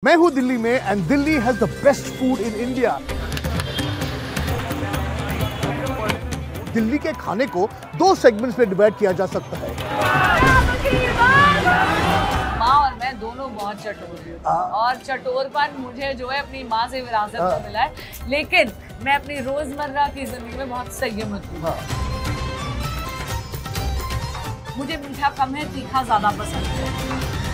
मैं हूं दिल्ली में and Delhi has the best food in India. Delhi के खाने को दो सेगमेंट्स में डिवाइड किया जा सकता है। माँ और मैं दोनों बहुत चटोर हैं और चटोरपन मुझे जो है अपनी माँ से विरासत में मिला है, लेकिन मैं अपनी रोजमर्रा की जिंदगी में बहुत संयमित हूँ। मुझे मीठा कम है, तीखा ज्यादा पसंद है।